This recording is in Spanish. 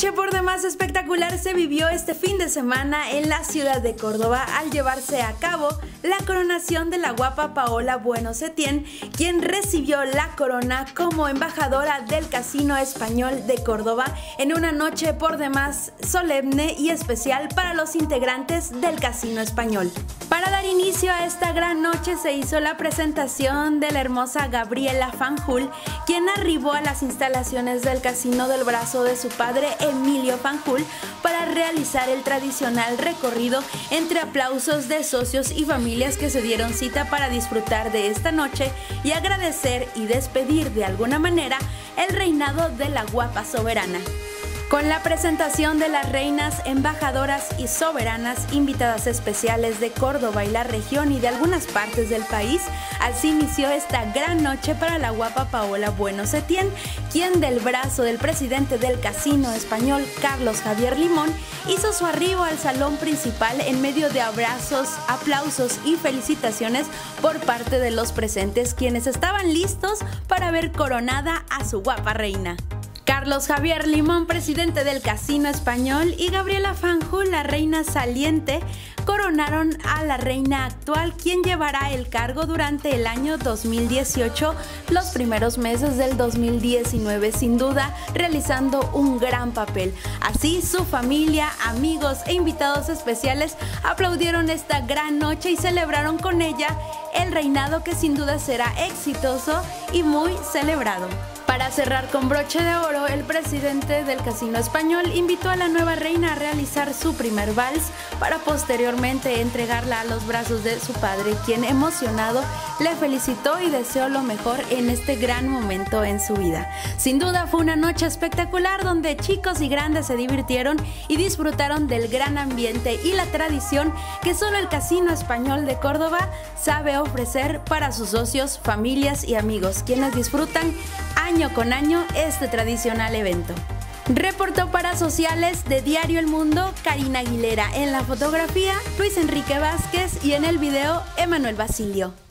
noche por demás espectacular se vivió este fin de semana en la ciudad de Córdoba al llevarse a cabo la coronación de la guapa Paola Bueno Setién, quien recibió la corona como embajadora del Casino Español de Córdoba en una noche por demás solemne y especial para los integrantes del Casino Español. Para dar inicio a esta gran noche se hizo la presentación de la hermosa Gabriela Fanjul, quien arribó a las instalaciones del casino del brazo de su padre Emilio Fanjul para realizar el tradicional recorrido entre aplausos de socios y familias que se dieron cita para disfrutar de esta noche y agradecer y despedir de alguna manera el reinado de la guapa soberana. Con la presentación de las reinas, embajadoras y soberanas invitadas especiales de Córdoba y la región y de algunas partes del país, así inició esta gran noche para la guapa Paola Bueno Setién, quien del brazo del presidente del Casino Español, Carlos Javier Limón, hizo su arribo al salón principal en medio de abrazos, aplausos y felicitaciones por parte de los presentes, quienes estaban listos para ver coronada a su guapa reina. Carlos Javier Limón, presidente del Casino Español, y Gabriela Fanjul, la reina saliente, coronaron a la reina actual, quien llevará el cargo durante el año 2018, los primeros meses del 2019, sin duda realizando un gran papel. Así, su familia, amigos e invitados especiales aplaudieron esta gran noche y celebraron con ella el reinado, que sin duda será exitoso y muy celebrado. Para cerrar con broche de oro, el presidente del Casino Español invitó a la nueva reina a realizar su primer vals para posteriormente entregarla a los brazos de su padre, quien emocionado le felicitó y deseó lo mejor en este gran momento en su vida. Sin duda fue una noche espectacular donde chicos y grandes se divirtieron y disfrutaron del gran ambiente y la tradición que solo el Casino Español de Córdoba sabe ofrecer para sus socios, familias y amigos, quienes disfrutan año con año este tradicional evento. Reportó para Sociales de Diario El Mundo, Karina Aguilera. En la fotografía, Luis Enrique Vázquez, y en el video, Emanuel Basilio.